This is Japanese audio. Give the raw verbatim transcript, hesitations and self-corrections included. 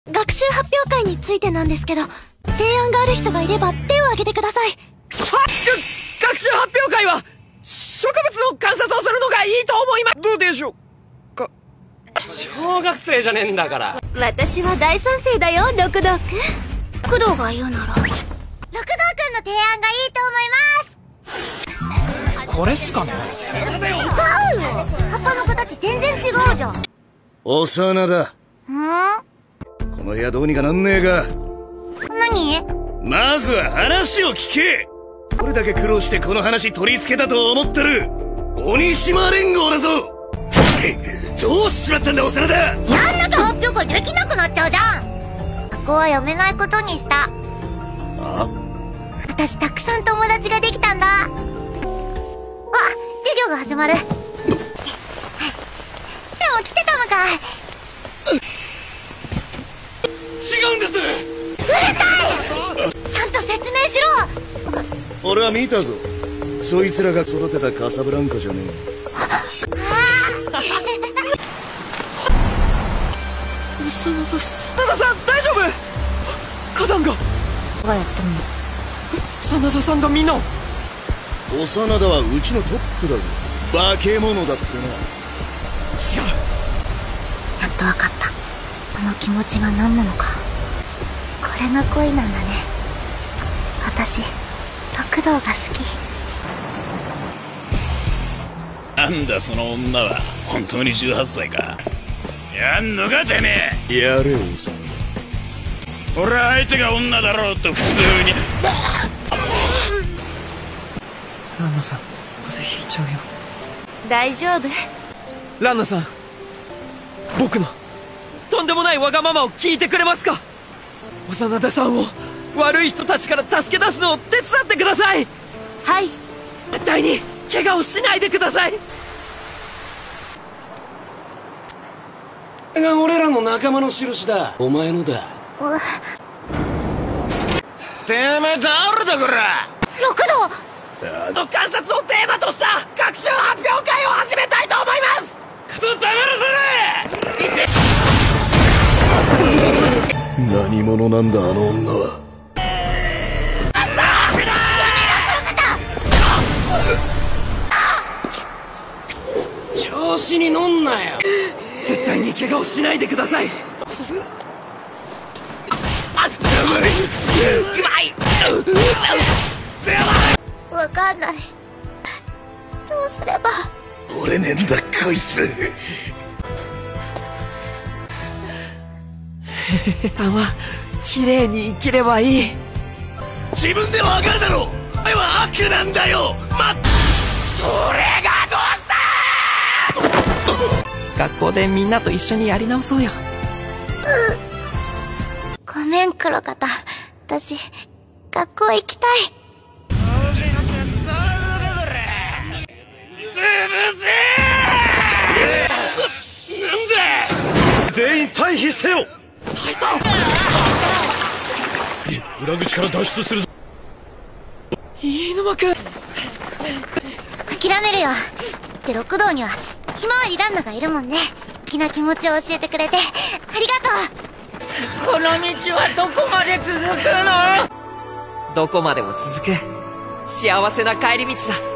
学習発表会についてなんですけど、提案がある人がいれば手を挙げてください。はっ、 学習発表会は植物の観察をするのがいいと思います。どうでしょうか。小学生じゃねえんだから。 私は大賛成だよ、六道くん。工藤が言うなら六道くんの提案がいいと思います。 これっすかね。 違うよ、葉っぱの形全然違うじゃん。 幼だ。 ん？ この部屋どうにかなんねえか。 何？ まずは話を聞け。これだけ苦労してこの話取り付けたと思ってる鬼島連合だぞ。どうしちまったんだ幼田。 やんなきゃ発表会できなくなっちゃうじゃん。ここはやめないことにした。 あ？ 私たくさん友達ができたんだ。あ、授業が始まる。でも来てたのか。 違うんです。 うるさい。ちゃんと説明しろ。 俺は見たぞ。そいつらが育てたカサブランカじゃねえ。 真田さん大丈夫？花壇ががやってんの。 真田さんがみんなを。 幼田はうちのトップだぞ。化け物だってな。 違う。 やっと分かった。この気持ちが何なのか。これが恋なんだね。私六道が好き。 なんだその女は。本当にじゅうはっさいか。やんのかてめえ。やれよ幼田。俺は相手が女だろうと普通に。 ランナさん風邪ひいちゃうよ。 大丈夫。 ランナさん、僕のとんでもないわがままを聞いてくれますか。幼田さんを悪い人たちから助け出すのを手伝ってください。 はい。 絶対に怪我をしないでください。が俺らの仲間の印だ。お前のだ。てめえ誰だこら。 六道の観察をテーマとした学習発表会を始めたいと思います。くそ黙らせれ。 何者なんだあの女は。 調子に乗んなよ。絶対に怪我をしないでください。 わかんない。どうすれば。 折れねえんだこいつ。 あんは綺麗に生きればいい。 自分でもわかるだろう。お前は悪なんだよ。ま、それがどうした。 学校でみんなと一緒にやり直そうよ。 ごめん黒方。私学校行きたい。 全員退避せよ。 大佐、 裏口から脱出するぞ。 飯沼君。 諦めるよ。で六道にはひまわりランナがいるもんね。好きな気持ちを教えてくれてありがとう。 この道はどこまで続くの？どこまでも続く幸せな帰り道だ。